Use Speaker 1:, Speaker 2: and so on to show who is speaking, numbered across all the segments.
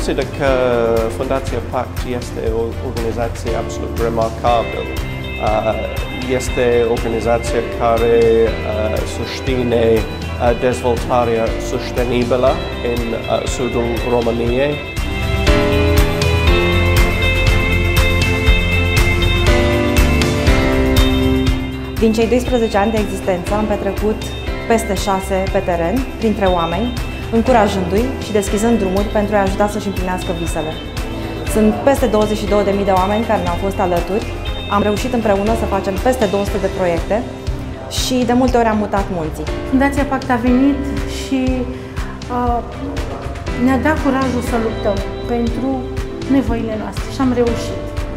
Speaker 1: consider că Fundația Pact este o organizație absolut remarcabilă. Este o organizație care susține dezvoltarea sustenibilă în sudul României.
Speaker 2: Din cei 12 ani de existență am petrecut peste 6 pe teren, printre oameni, încurajându-i și deschizând drumuri pentru a-i ajuta să-și împlinească visele. Sunt peste 22.000 de oameni care ne-au fost alături. Am reușit împreună să facem peste 200 de proiecte și de multe ori am mutat munții.
Speaker 3: Fundația Pact a venit și ne-a dat curajul să luptăm pentru nevoile noastre și am reușit.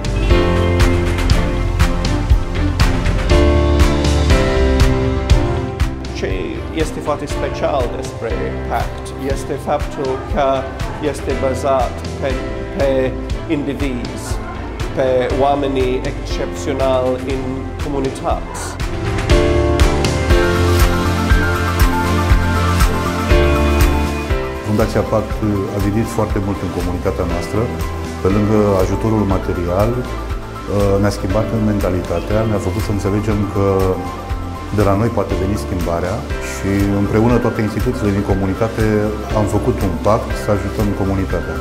Speaker 1: Ce este foarte special despre Pact este faptul că este bazat pe indivizi, pe oamenii excepționali în comunități.
Speaker 4: Fundația Pact a zidit foarte mult în comunitatea noastră. Pe lângă ajutorul material, ne-a schimbat în mentalitatea, ne-a făcut să înțelegem că de la noi poate veni schimbarea și împreună toate instituțiile din comunitate am făcut un pact să ajutăm comunitatea.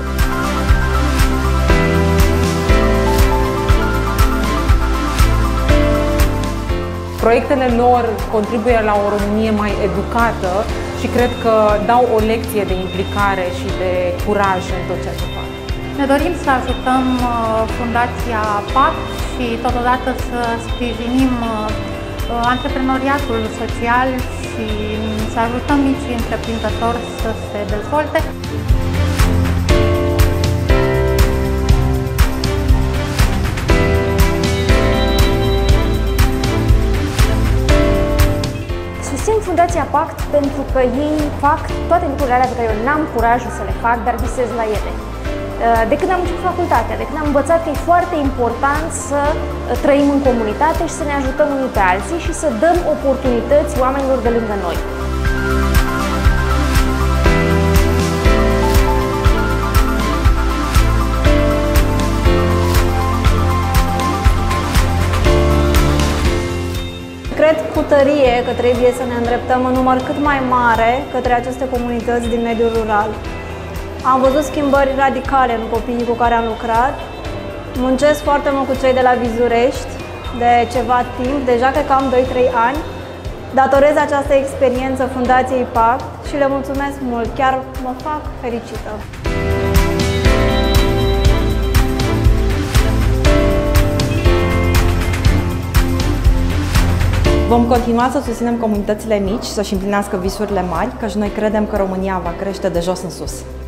Speaker 5: Proiectele lor contribuie la o Românie mai educată și cred că dau o lecție de implicare și de curaj în tot ceea ce fac.
Speaker 3: Ne dorim să ajutăm Fundația Pact și totodată să sprijinim antreprenoriatul social și să ajutăm micii întreprinzători să se dezvolte.
Speaker 6: Susțin Fundația Pact pentru că ei fac toate lucrurile alea pe care eu n-am curajul să le fac, dar visez la ele. De când am început facultatea, de când am învățat că e foarte important să trăim în comunitate și să ne ajutăm unii pe alții și să dăm oportunități oamenilor de lângă noi.
Speaker 7: Cred cu tărie că trebuie să ne îndreptăm în număr cât mai mare către aceste comunități din mediul rural. Am văzut schimbări radicale în copiii cu care am lucrat. Muncesc foarte mult cu cei de la Vizurești de ceva timp, deja cred că am 2-3 ani. Datorez această experiență Fundației Pact și le mulțumesc mult, chiar mă fac fericită.
Speaker 2: Vom continua să susținem comunitățile mici să-și împlinească visurile mari, căci noi credem că România va crește de jos în sus.